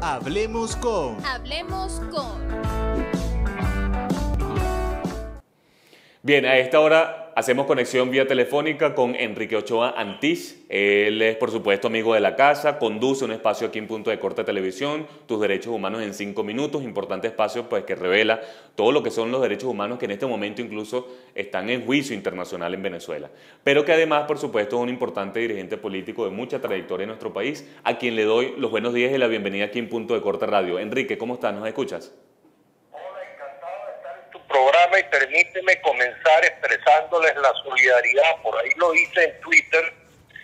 Hablemos con. Hablemos con. Bien, a esta hora hacemos conexión vía telefónica con Enrique Ochoa Antich. Él es, por supuesto, amigo de la casa, conduce un espacio aquí en Punto de Corte Televisión, Tus Derechos Humanos en 5 minutos, importante espacio pues, que revela todo lo que son los derechos humanos que en este momento incluso están en juicio internacional en Venezuela. Pero que además, por supuesto, es un importante dirigente político de mucha trayectoria en nuestro país, a quien le doy los buenos días y la bienvenida aquí en Punto de Corte Radio. Enrique, ¿cómo estás? ¿Nos escuchas? Programa y permíteme comenzar expresándoles la solidaridad, por ahí lo hice en Twitter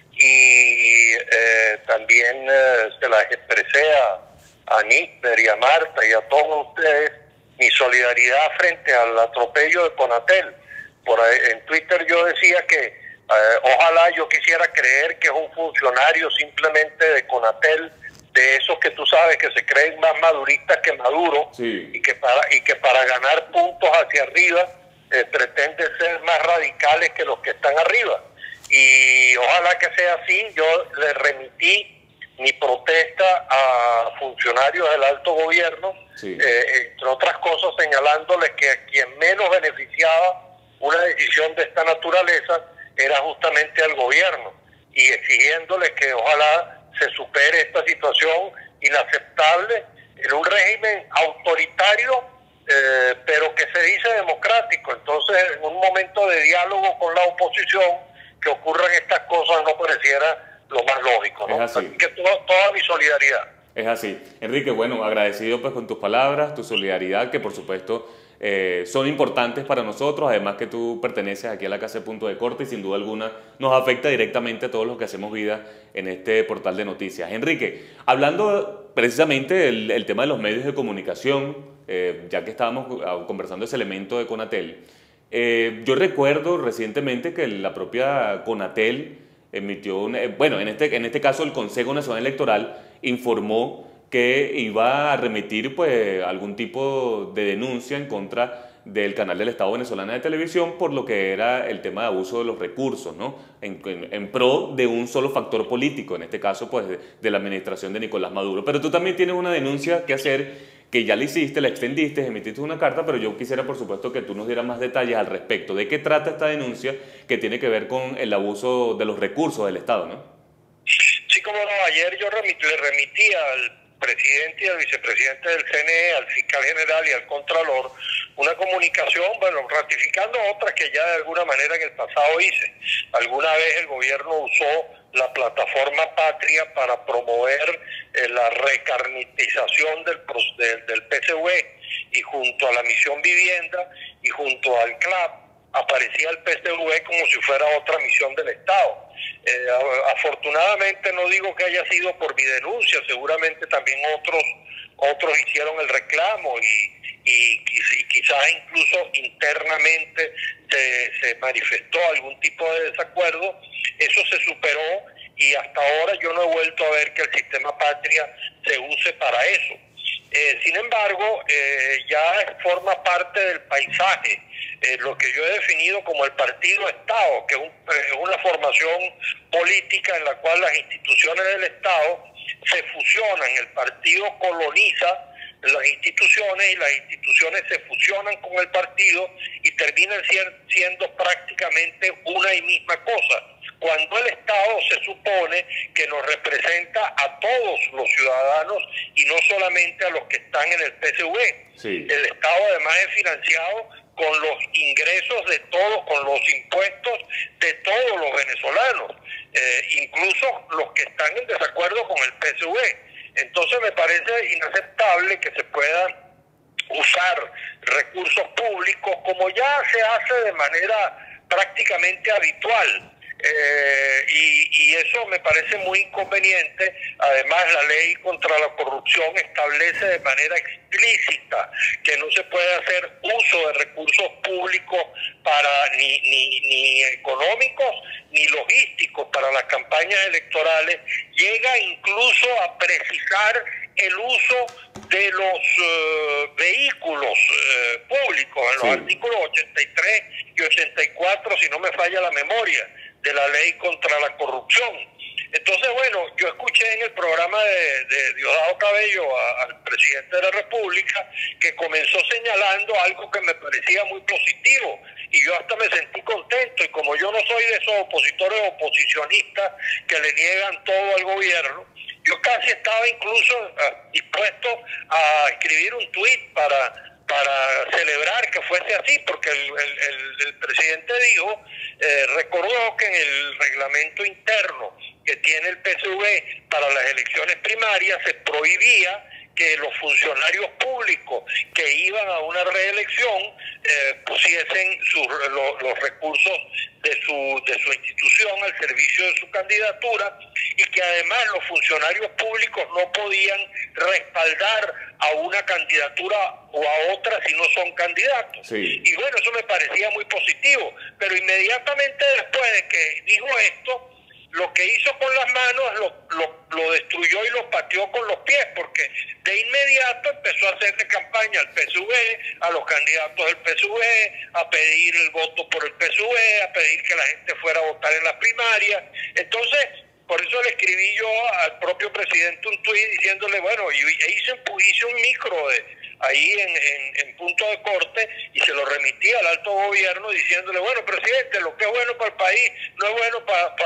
y también se las expresé a Nísper y a Marta y a todos ustedes mi solidaridad frente al atropello de Conatel. Por ahí, en Twitter yo decía que ojalá yo quisiera creer que es un funcionario simplemente de Conatel, de esos que tú sabes que se creen más maduristas que Maduro, sí, y que para ganar puntos hacia arriba pretenden ser más radicales que los que están arriba. Y ojalá que sea así. Yo le remití mi protesta a funcionarios del alto gobierno, sí, entre otras cosas señalándoles que a quien menos beneficiaba una decisión de esta naturaleza era justamente al gobierno, y exigiéndoles que ojalá se supere esta situación inaceptable en un régimen autoritario, pero que se dice democrático. Entonces, en un momento de diálogo con la oposición, que ocurran estas cosas no pareciera lo más lógico, ¿no? Es así. Así que toda mi solidaridad. Es así. Enrique, bueno, agradecido pues con tus palabras, tu solidaridad, que por supuesto son importantes para nosotros, además que tú perteneces aquí a la Casa de Punto de Corte y sin duda alguna nos afecta directamente a todos los que hacemos vida en este portal de noticias. Enrique, hablando precisamente del tema de los medios de comunicación, ya que estábamos conversando ese elemento de Conatel, yo recuerdo recientemente que la propia Conatel emitió, bueno, en este caso el Consejo Nacional Electoral informó que iba a remitir pues algún tipo de denuncia en contra del canal del Estado Venezolano de Televisión por lo que era el tema de abuso de los recursos, ¿no? En pro de un solo factor político, en este caso pues de la administración de Nicolás Maduro. Pero tú también tienes una denuncia que hacer, que ya la hiciste, la extendiste, emitiste una carta, pero yo quisiera por supuesto que tú nos dieras más detalles al respecto. ¿De qué trata esta denuncia que tiene que ver con el abuso de los recursos del Estado, no? Sí, como no, ayer yo le remití al presidente y al vicepresidente del CNE, al fiscal general y al contralor, una comunicación, bueno, ratificando otras que ya de alguna manera en el pasado hice. Alguna vez el gobierno usó la plataforma Patria para promover la recarnitización del PSV, y junto a la Misión Vivienda y junto al CLAP aparecía el PSV como si fuera otra misión del Estado. Afortunadamente no digo que haya sido por mi denuncia, seguramente también otros hicieron el reclamo y quizás incluso internamente se manifestó algún tipo de desacuerdo. Eso se superó y hasta ahora yo no he vuelto a ver que el sistema Patria se use para eso. Sin embargo, ya forma parte del paisaje lo que yo he definido como el partido Estado, que es una formación política en la cual las instituciones del Estado se fusionan. El partido coloniza las instituciones y las instituciones se fusionan con el partido y terminan siendo prácticamente una y misma cosa, cuando el Estado se supone que nos representa a todos los ciudadanos y no solamente a los que están en el PSV. Sí. El Estado además es financiado con los ingresos de todos, con los impuestos de todos los venezolanos, incluso los que están en desacuerdo con el PSV. Entonces me parece inaceptable que se puedan usar recursos públicos como ya se hace de manera prácticamente habitual. Y eso me parece muy inconveniente. Además, la ley contra la corrupción establece de manera explícita que no se puede hacer uso de recursos públicos para ni económicos ni logísticos para las campañas electorales. Llega incluso a precisar el uso de los vehículos públicos en los artículos 83 y 84, si no me falla la memoria, de la ley contra la corrupción. Entonces, bueno, yo escuché en el programa de Diosdado Cabello al presidente de la República que comenzó señalando algo que me parecía muy positivo y yo hasta me sentí contento, y como yo no soy de esos opositores oposicionistas que le niegan todo al gobierno, yo casi estaba incluso dispuesto a escribir un tuit para celebrar que fuese así, porque el presidente dijo, recordó que en el reglamento interno que tiene el PSV para las elecciones primarias se prohibía que los funcionarios públicos que iban a una reelección pusiesen los recursos de su institución al servicio de su candidatura, y que además los funcionarios públicos no podían respaldar a una candidatura o a otra si no son candidatos. Sí. Y bueno, eso me parecía muy positivo, pero inmediatamente después de que dijo esto, lo que hizo con las manos lo destruyó y lo pateó con los pies, porque de inmediato empezó a hacerle campaña al PSV, a los candidatos del PSV, a pedir el voto por el PSV, a pedir que la gente fuera a votar en las primarias. Entonces, por eso le escribí yo al propio presidente un tuit diciéndole, bueno, hice un micro ahí en punto de corte, y se lo remití al alto gobierno diciéndole, bueno, presidente, lo que es bueno para el país no es bueno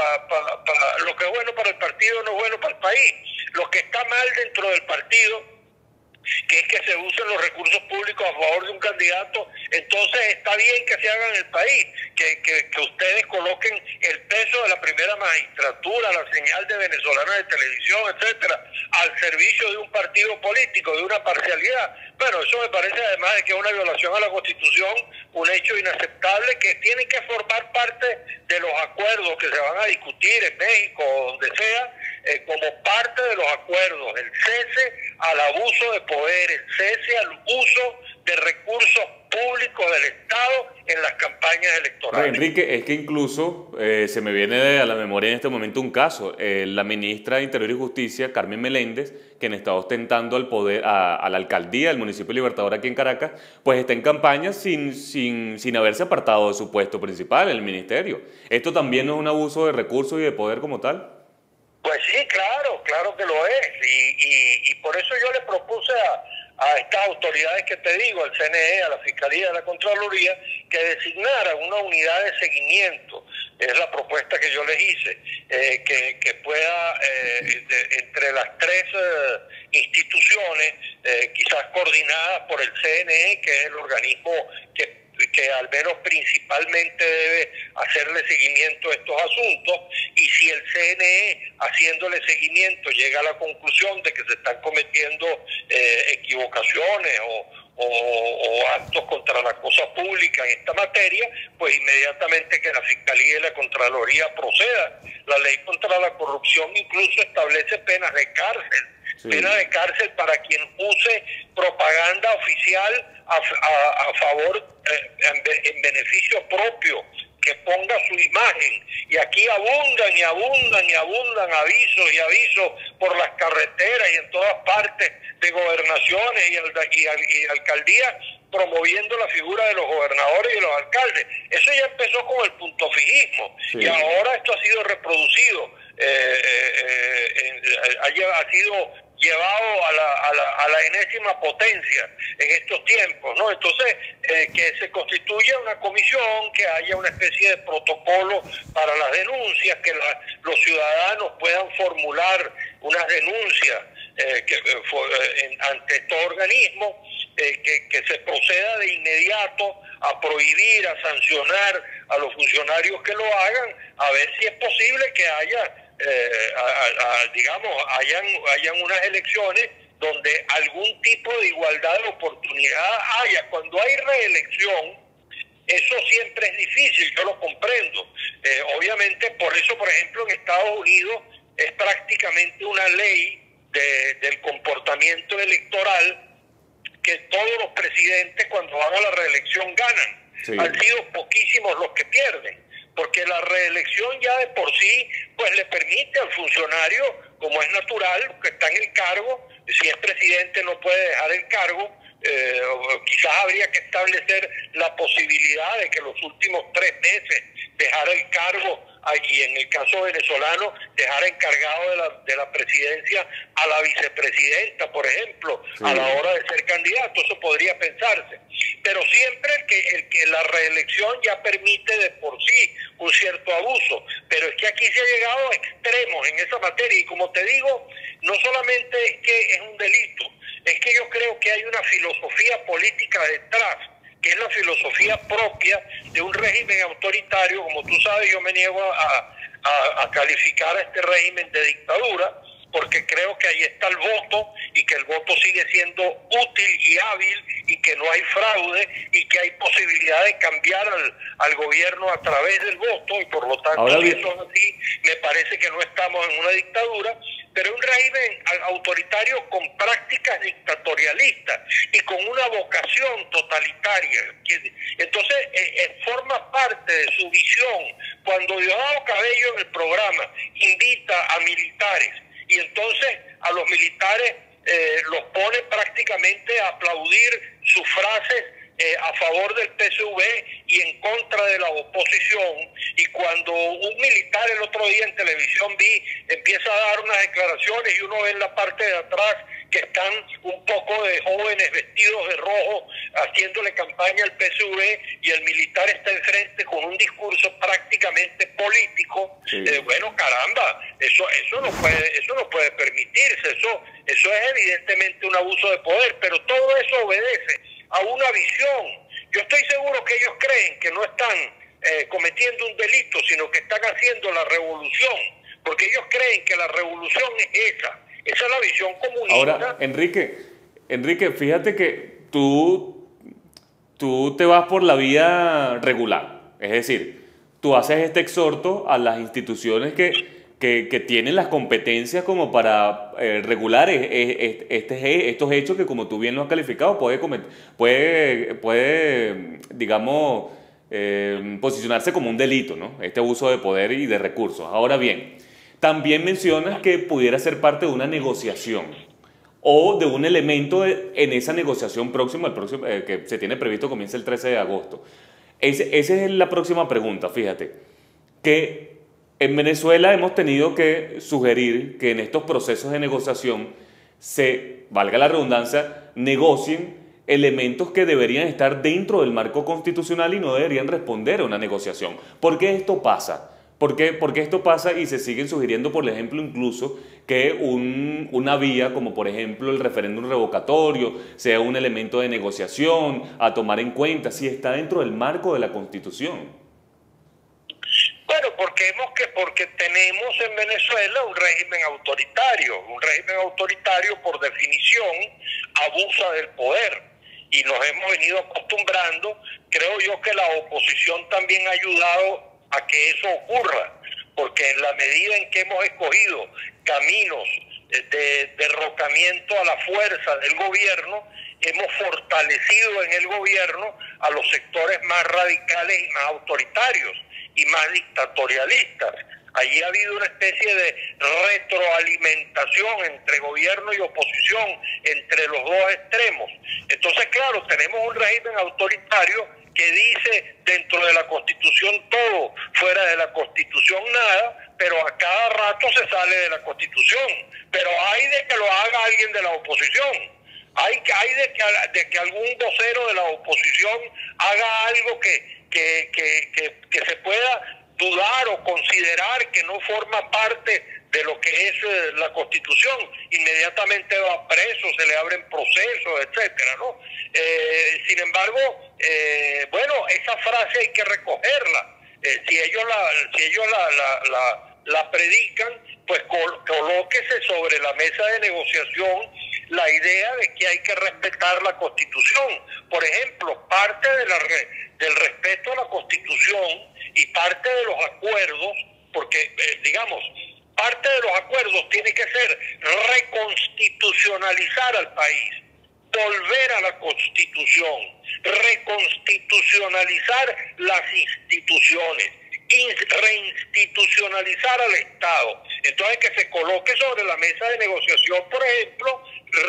lo que es bueno para el partido no es bueno para el país. Lo que está mal dentro del partido, que es que se usen los recursos públicos a favor de un candidato, entonces está bien que se haga en el país, que ustedes coloquen el peso de la primera magistratura, la señal de venezolana de televisión, etcétera, al servicio de un partido político, de una parcialidad. Bueno, eso me parece, además de que es una violación a la Constitución, un hecho inaceptable que tiene que formar parte de los acuerdos que se van a discutir en México o donde sea, como parte de los acuerdos, el cese al abuso de poder, el cese al uso de recursos públicos del Estado en las campañas electorales. Enrique, es que incluso se me viene a la memoria en este momento un caso. La ministra de Interior y Justicia, Carmen Meléndez, quien está ostentando al poder, a la alcaldía del municipio Libertador aquí en Caracas, pues está en campaña sin haberse apartado de su puesto principal en el ministerio. ¿Esto también no es un abuso de recursos y de poder como tal? Pues sí, claro que lo es. Y por eso yo le propuse a estas autoridades que te digo, al CNE, a la Fiscalía, a la Contraloría, que designaran una unidad de seguimiento. Es la propuesta que yo les hice, que pueda, entre las tres instituciones, quizás coordinadas por el CNE, que es el organismo que al menos principalmente debe hacerle seguimiento a estos asuntos, y si el CNE, haciéndole seguimiento, llega a la conclusión de que se están cometiendo equivocaciones o actos contra la cosa pública en esta materia, pues inmediatamente que la Fiscalía y la Contraloría procedan. La ley contra la corrupción incluso establece penas de cárcel. Sí. Pena de cárcel para quien use propaganda oficial a favor, en beneficio propio, que ponga su imagen. Y aquí abundan avisos por las carreteras y en todas partes de gobernaciones y alcaldías, promoviendo la figura de los gobernadores y de los alcaldes. Eso ya empezó con el puntofijismo, sí. Y ahora esto ha sido reproducido, ha sido llevado a la enésima potencia en estos tiempos, ¿no? Entonces, que se constituya una comisión, que haya una especie de protocolo para las denuncias, que los ciudadanos puedan formular unas denuncias ante estos organismos, que se proceda de inmediato a prohibir, a sancionar a los funcionarios que lo hagan, a ver si es posible que haya hayan unas elecciones donde algún tipo de igualdad de oportunidad haya. Cuando hay reelección, eso siempre es difícil, yo lo comprendo. Obviamente, por eso, por ejemplo, en Estados Unidos es prácticamente una ley del comportamiento electoral que todos los presidentes, cuando van a la reelección, ganan. Sí. Han sido poquísimos los que pierden, porque la reelección ya de por sí pues le permite al funcionario, como es natural, que está en el cargo, si es presidente no puede dejar el cargo, quizás habría que establecer la posibilidad de que los últimos 3 meses dejara el cargo y en el caso venezolano dejar encargado de la presidencia a la vicepresidenta, por ejemplo, sí, a la hora de ser candidato. Eso podría pensarse. Pero siempre el que la reelección ya permite de por sí un cierto abuso. Pero es que aquí se ha llegado a extremos en esa materia. Y como te digo, no solamente es que es un delito, es que yo creo que hay una filosofía política detrás, que es la filosofía propia de un régimen autoritario. Como tú sabes, yo me niego a calificar a este régimen de dictadura, porque creo que ahí está el voto y que el voto sigue siendo útil y hábil y que no hay fraude y que hay posibilidad de cambiar al gobierno a través del voto, y por lo tanto, si eso es así, me parece que no estamos en una dictadura, pero un régimen autoritario con prácticas dictatorialistas y con una vocación totalitaria. Entonces, forma parte de su visión. Cuando Diosdado Cabello en el programa invita a militares, y entonces a los militares los pone prácticamente a aplaudir sus frases a favor del PSV y en contra de la oposición, y cuando un militar el otro día en televisión empieza a dar unas declaraciones y uno ve en la parte de atrás que están un poco de jóvenes vestidos de rojo haciéndole campaña al PSV y el militar está enfrente con un discurso prácticamente político, sí. Bueno, caramba, eso no puede permitirse, eso es evidentemente un abuso de poder, pero todo eso obedece a una visión. Yo estoy seguro que ellos creen que no están cometiendo un delito, sino que están haciendo la revolución, porque ellos creen que la revolución es esa es la visión comunista. Ahora, Enrique, fíjate que tú te vas por la vía regular, es decir, tú haces este exhorto a las instituciones que tienen las competencias como para regular estos hechos que, como tú bien lo has calificado, puede digamos, posicionarse como un delito, ¿no? Este abuso de poder y de recursos. Ahora bien, también mencionas que pudiera ser parte de una negociación o de un elemento en esa negociación próxima, que se tiene previsto comienza el 13 de agosto. Esa es la próxima pregunta, fíjate, que en Venezuela hemos tenido que sugerir que en estos procesos de negociación valga la redundancia, negocien elementos que deberían estar dentro del marco constitucional y no deberían responder a una negociación. ¿Por qué esto pasa? ¿Por qué esto pasa y se siguen sugiriendo, por ejemplo, incluso que una vía como por ejemplo el referéndum revocatorio sea un elemento de negociación a tomar en cuenta si está dentro del marco de la Constitución? Bueno, porque tenemos en Venezuela un régimen autoritario por definición abusa del poder y nos hemos venido acostumbrando. Creo yo que la oposición también ha ayudado a que eso ocurra, porque en la medida en que hemos escogido caminos de derrocamiento a la fuerza del gobierno, hemos fortalecido en el gobierno a los sectores más radicales y más autoritarios y más dictatorialistas. Allí ha habido una especie de retroalimentación entre gobierno y oposición, entre los dos extremos. Entonces, claro, tenemos un régimen autoritario que dice dentro de la Constitución todo, fuera de la Constitución nada, pero a cada rato se sale de la Constitución. Pero hay de que lo haga alguien de la oposición. Hay de que algún vocero de la oposición haga algo que se pueda dudar o considerar que no forma parte de lo que es la Constitución. Inmediatamente va preso, se le abren procesos, etcétera, ¿no? Sin embargo, bueno, esa frase hay que recogerla. Si ellos la predican, pues colóquese sobre la mesa de negociación la idea de que hay que respetar la Constitución. Por ejemplo, parte del respeto a la Constitución y parte de los acuerdos, porque, digamos, parte de los acuerdos tiene que ser reconstitucionalizar al país, volver a la Constitución, reconstitucionalizar las instituciones, reinstitucionalizar al Estado. Entonces, que se coloque sobre la mesa de negociación, por ejemplo,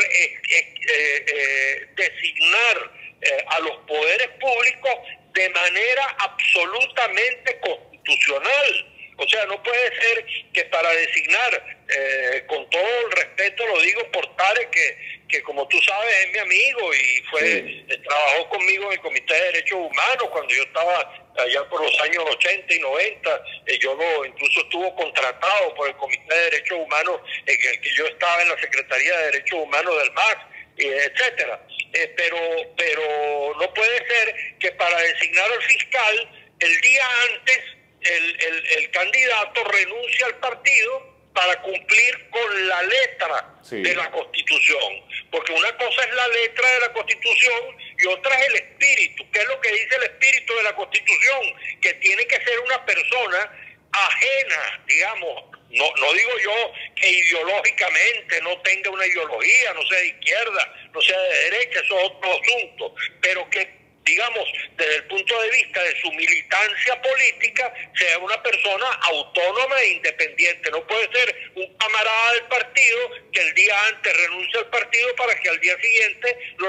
designar a los poderes públicos de manera absolutamente constitucional. O sea, sea, no puede ser que para designar, con todo el respeto lo digo por Tarek, que como tú sabes es mi amigo y trabajó conmigo en el Comité de Derechos Humanos cuando yo estaba allá por los años 80 y 90, incluso estuvo contratado por el Comité de Derechos Humanos, que yo estaba en la Secretaría de Derechos Humanos del MAS, etcétera. Pero no puede ser que para designar al fiscal, el día antes el candidato renuncia al partido para cumplir con la letra de la Constitución, porque una cosa es la letra de la Constitución y otra es el espíritu. ¿Qué es lo que dice el espíritu de la Constitución? Que tiene que ser una persona ajena, digamos, no digo yo que ideológicamente no tenga una ideología, no sea de izquierda, no sea de derecha, eso es otro asunto, pero que, digamos, desde el punto de vista de su militancia política, sea una persona autónoma e independiente. No puede ser un camarada del partido que el día antes renuncia al partido para que al día siguiente lo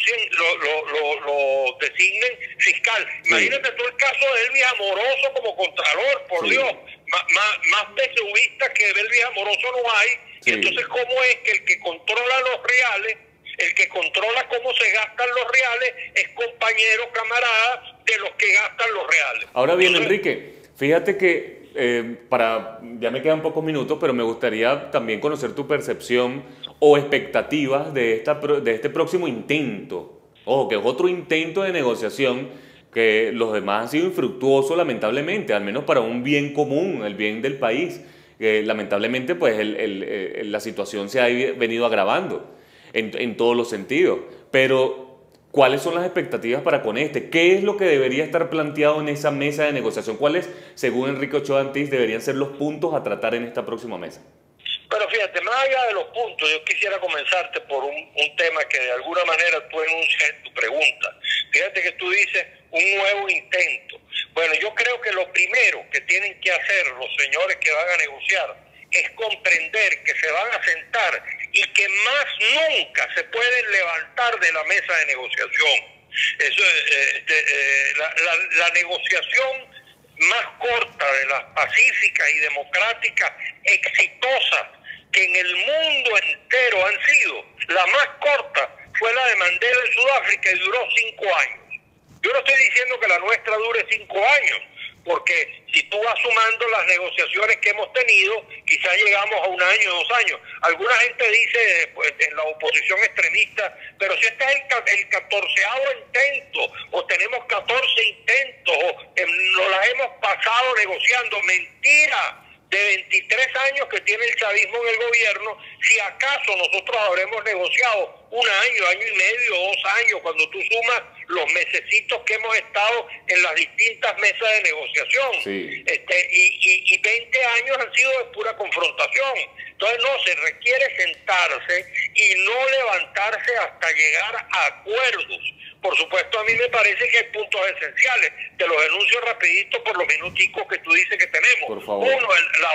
designen fiscal. Imagínate tú el caso de Elvis Amoroso como contralor, por Dios, más PSUista que Elvis Amoroso no hay. Entonces, ¿cómo es que el que controla los reales, el que controla cómo se gastan los reales, es compañero, camarada de los que gastan los reales? Ahora bien, Enrique, fíjate que ya me quedan pocos minutos, pero me gustaría también conocer tu percepción o expectativas de este próximo intento. Ojo, que es otro intento de negociación, que los demás han sido infructuosos, lamentablemente, al menos para un bien común, el bien del país. Lamentablemente, pues la situación se ha venido agravando en todos los sentidos. Pero, ¿cuáles son las expectativas para con este? ¿Qué es lo que debería estar planteado en esa mesa de negociación? ¿Cuáles, según Enrique Ochoa Antís, deberían ser los puntos a tratar en esta próxima mesa? Pero fíjate, más allá de los puntos, yo quisiera comenzarte por un tema que de alguna manera tú enuncias en tu pregunta. Fíjate que tú dices un nuevo intento. Bueno, yo creo que lo primero que tienen que hacer los señores que van a negociar es comprender que se van a sentar y que más nunca se pueden levantar de la mesa de negociación. La negociación más corta de las pacíficas y democráticas exitosas que en el mundo entero han sido, la más corta fue la de Mandela en Sudáfrica y duró 5 años. Yo no estoy diciendo que la nuestra dure 5 años, porque si tú vas sumando las negociaciones que hemos tenido, quizás llegamos a 1 año, 2 años. Alguna gente dice, pues, en la oposición extremista, pero si este es el 14º intento, o tenemos 14 intentos, o nos las hemos pasado negociando. Mentira. De 23 años que tiene el chavismo en el gobierno, si acaso nosotros habremos negociado 1 año, año y medio, 2 años, cuando tú sumas los mesecitos que hemos estado en las distintas mesas de negociación. Y 20 años han sido de pura confrontación. Entonces no, se requiere sentarse y no levantarse hasta llegar a acuerdos. Por supuesto, a mí me parece que hay puntos esenciales. Te los enuncio rapidito por los minuticos que tú dices que tenemos. Por favor. Uno,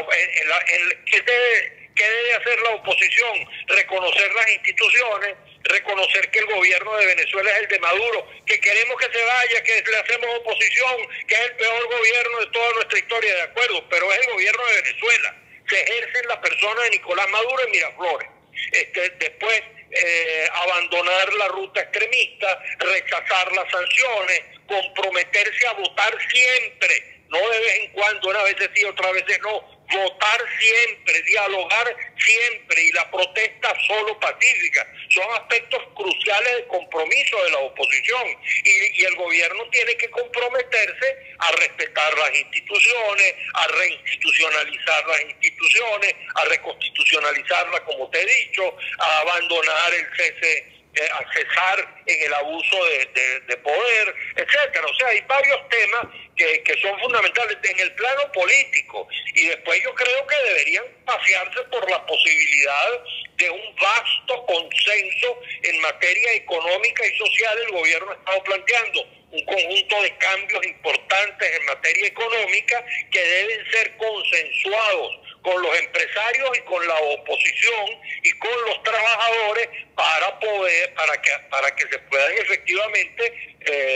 ¿qué debe hacer la oposición? Reconocer las instituciones, reconocer que el gobierno de Venezuela es el de Maduro, que queremos que se vaya, que le hacemos oposición, que es el peor gobierno de toda nuestra historia, de acuerdo, pero es el gobierno de Venezuela. Se ejerce en la persona de Nicolás Maduro en Miraflores. Después, abandonar la ruta extremista, rechazar las sanciones, comprometerse a votar siempre, no de vez en cuando, unas veces sí, otras veces no, votar siempre, dialogar siempre, y la protesta solo pacífica. Son aspectos cruciales de compromiso de la oposición, y el gobierno tiene que comprometerse a respetar las instituciones, a reinstitucionalizar las instituciones, a reconstitucionalizarlas, como te he dicho, a abandonar el cese, a cesar en el abuso de poder, etcétera. O sea, hay varios temas que son fundamentales en el plano político, y después yo creo que deberían pasearse por la posibilidad de un vasto consenso en materia económica y social. El gobierno ha estado planteando un conjunto de cambios importantes en materia económica que deben ser consensuados con los empresarios y con la oposición y con los trabajadores para poder para que se puedan efectivamente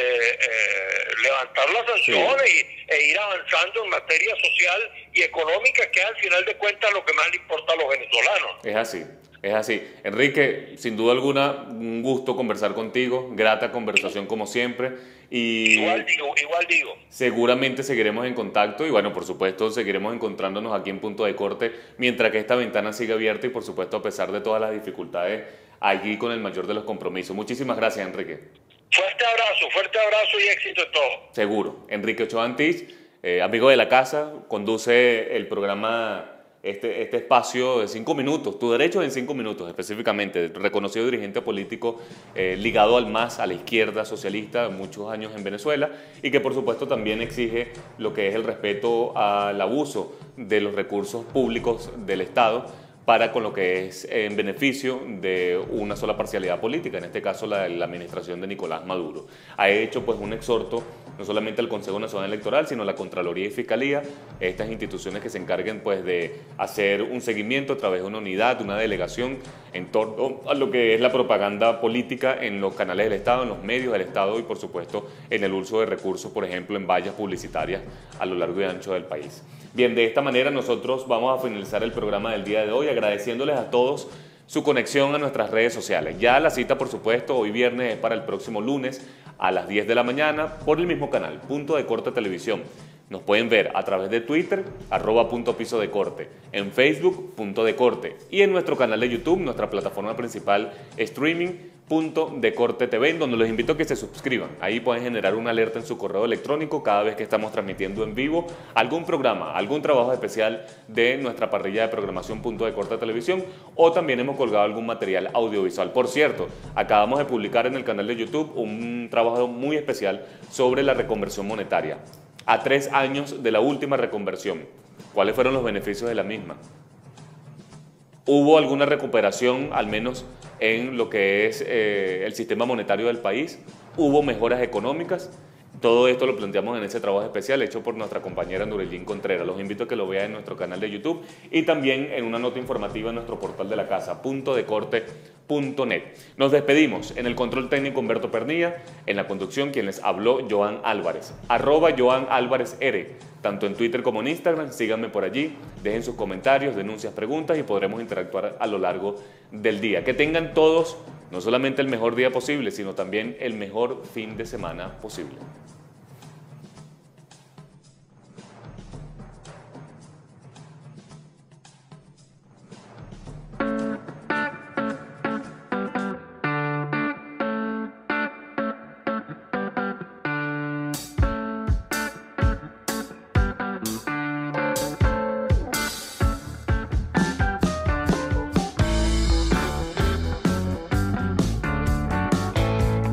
levantar las sanciones e ir avanzando en materia social y económica, que es al final de cuentas lo que más le importa a los venezolanos. Es así. Es así. Enrique, sin duda alguna, un gusto conversar contigo, grata conversación como siempre. Y igual digo. Seguramente seguiremos en contacto y bueno, por supuesto, seguiremos encontrándonos aquí en Punto de Corte mientras que esta ventana siga abierta y por supuesto, a pesar de todas las dificultades, allí con el mayor de los compromisos. Muchísimas gracias, Enrique. Fuerte abrazo y éxito en todo. Seguro. Enrique Ochoa Antich, amigo de la casa, conduce el programa... Este espacio de 5 minutos, tu derecho en 5 minutos específicamente, reconocido dirigente político ligado al MAS, a la izquierda socialista, muchos años en Venezuela, y que por supuesto también exige lo que es el respeto al abuso de los recursos públicos del Estado para con lo que es en beneficio de una sola parcialidad política, en este caso la administración de Nicolás Maduro. Ha hecho pues un exhorto no solamente al Consejo Nacional Electoral, sino a la Contraloría y Fiscalía, estas instituciones que se encarguen pues de hacer un seguimiento a través de una unidad, de una delegación en torno a lo que es la propaganda política en los canales del Estado, en los medios del Estado y por supuesto en el uso de recursos, por ejemplo en vallas publicitarias a lo largo y ancho del país. Bien, de esta manera nosotros vamos a finalizar el programa del día de hoy agradeciéndoles a todos su conexión a nuestras redes sociales. Ya la cita, por supuesto, hoy viernes es para el próximo lunes a las 10 de la mañana por el mismo canal, Punto de Corte Televisión. Nos pueden ver a través de Twitter, @puntopisodecorte, en Facebook, Punto de Corte, y en nuestro canal de YouTube, nuestra plataforma principal streaming, Punto de Corte TV, en donde los invito a que se suscriban. Ahí pueden generar una alerta en su correo electrónico cada vez que estamos transmitiendo en vivo algún programa, algún trabajo especial de nuestra parrilla de programación Punto de Corte Televisión, o también hemos colgado algún material audiovisual. Por cierto, acabamos de publicar en el canal de YouTube un trabajo muy especial sobre la reconversión monetaria. A 3 años de la última reconversión, ¿cuáles fueron los beneficios de la misma? ¿Hubo alguna recuperación, al menos en lo que es el sistema monetario del país? ¿Hubo mejoras económicas? Todo esto lo planteamos en ese trabajo especial hecho por nuestra compañera Nurellín Contreras. Los invito a que lo vean en nuestro canal de YouTube y también en una nota informativa en nuestro portal de la casa, puntodecorte.net. Nos despedimos. En el control técnico Humberto Pernilla, en la conducción quien les habló Joan Álvarez, @JoanAlvarezR, tanto en Twitter como en Instagram. Síganme por allí, dejen sus comentarios, denuncias, preguntas y podremos interactuar a lo largo del día. Que tengan todos no solamente el mejor día posible, sino también el mejor fin de semana posible.